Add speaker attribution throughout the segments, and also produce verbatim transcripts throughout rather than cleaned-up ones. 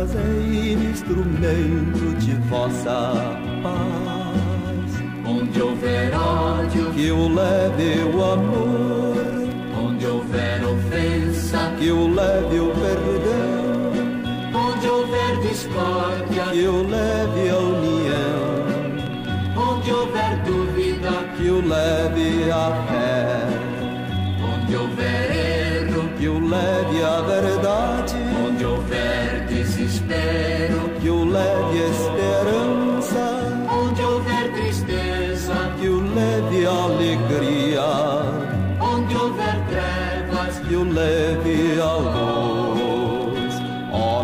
Speaker 1: fazei-me instrumento de vossa paz.
Speaker 2: Onde houver ódio,
Speaker 1: que eu leve o amor.
Speaker 2: Onde houver ofensa,
Speaker 1: que eu leve o perdão.
Speaker 2: Onde houver discórdia,
Speaker 1: que eu leve a união.
Speaker 2: Onde houver dúvida,
Speaker 1: que eu leve a fé.
Speaker 2: Onde houver erro,
Speaker 1: que eu leve a verdade.
Speaker 2: Onde houver desespero,
Speaker 1: que eu leve a esperança.
Speaker 2: Onde houver tristeza,
Speaker 1: que eu leve a alegria.
Speaker 2: Onde houver trevas,
Speaker 1: que eu leve a luz. Ó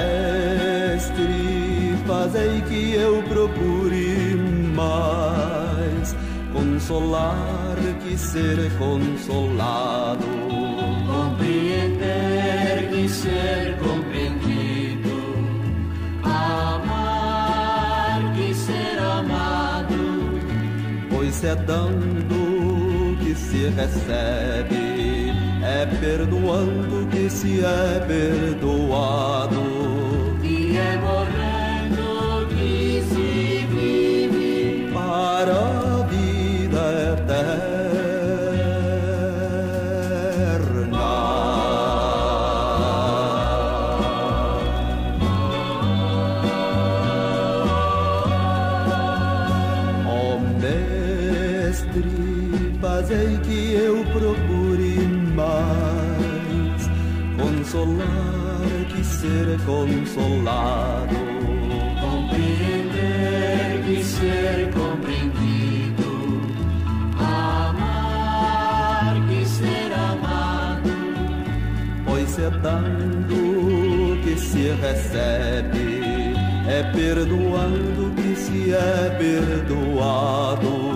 Speaker 1: Mestre, fazei que eu procure mais consolar que ser consolado,
Speaker 2: compreender que ser compreendido, amar que ser amado,
Speaker 1: pois é dando que se recebe, é perdoando que se é perdoado,
Speaker 2: e é morrendo que se vive
Speaker 1: para a vida eterna. Ó Mestre, fazei que eu procure mais consolar que ser consolado,
Speaker 2: compreender que ser compreendido, amar que ser amado,
Speaker 1: pois é dando que se recebe, é perdoando que se é perdoado.